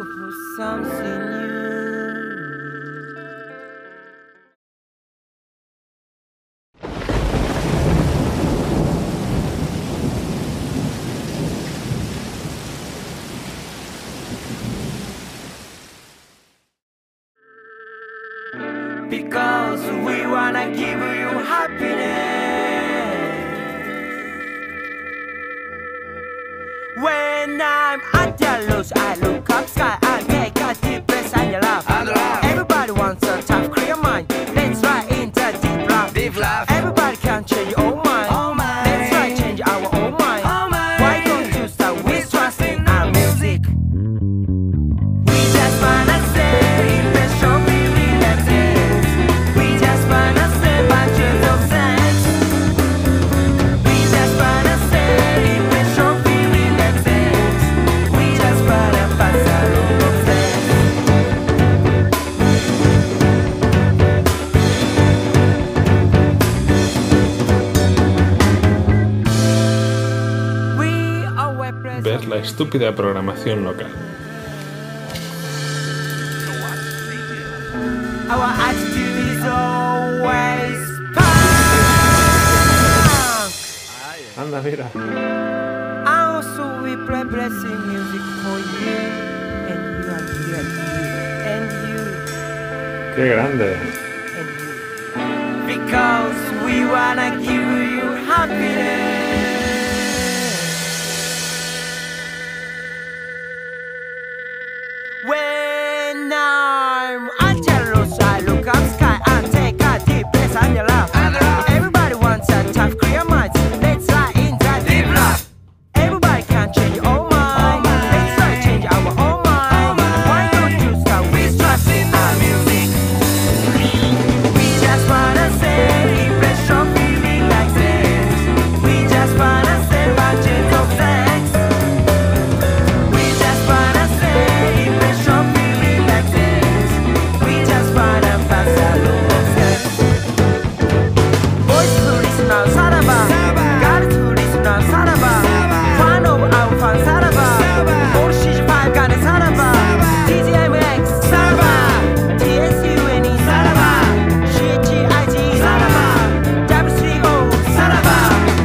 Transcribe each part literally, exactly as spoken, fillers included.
for something new. Because we wanna give you happiness. When I'm at your lows, I look up sky and take a deep breath and you laugh. And laugh. Everybody wants a tough, clear mind. Let's try into deep laugh. Deep laugh. Everybody can change your own mind. Oh my. Let's try change our own mind. Oh my. Why don't you start with trusting our music? We just wanna say, let's show me relaxing. We just wanna say bunches of sex. We just wanna say, let's show me relaxing. We just wanna pass a lot of sex. We are weapons. Ver la estúpida programación local. Our attitude is always punk. Anda, mira. And so we play blessing music for you. And you and you and you Qué grande. and you. Because we wanna give you happiness. When I'm at your I look up sky and take a deep breath and you laugh. And laugh. Everybody wants a tough, clear mind. Let's try in that deep laugh. Everybody can change your own mind. mind. Let's try change our own mind. mind. Why don't you start with trusting our music? We just wanna say, let's show me relaxing. We just wanna say bunches of sex. We just wanna say, let's show me relaxing. We just wanna pass a lot of sex. Boys who listen now, Saraba. Saraba. Girls who listen now, Saraba. Saraba. Fan of our fan, Saraba. Saraba. All C G five gun, Saraba. Saraba. T G M X, Saraba. T S U N E, Saraba. C G I G, Saraba. W three O, Saraba.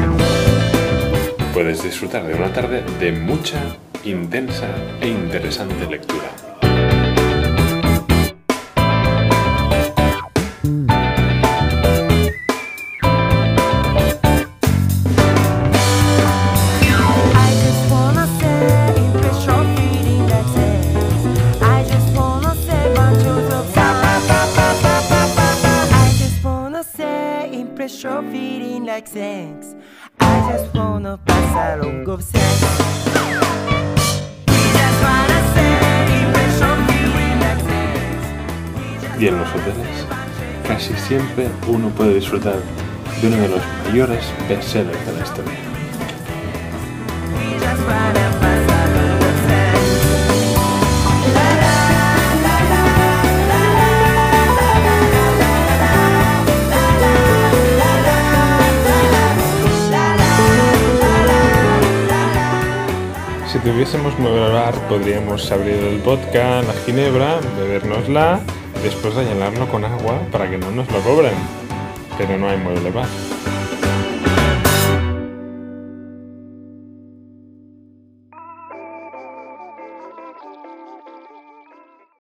Puedes disfrutar de una tarde de mucha, intensa e interesante lectura. I just wanna say, impress your feeling like sex. I just wanna say, bunches of I just wanna say, impress your feeling like sex. I just wanna pass along of sex. We just wanna say, impress your feeling like sex. Y en los hoteles, casi siempre uno puede disfrutar de uno de los mayores bestsellers de la historia. We just wanna pass along of sex. La la la la la la. Si tuviésemos mueble bar, podríamos abrir el vodka, la ginebra, bebérnosla y después rellenarlo con agua para que no nos lo cobren. Pero no hay mueble bar.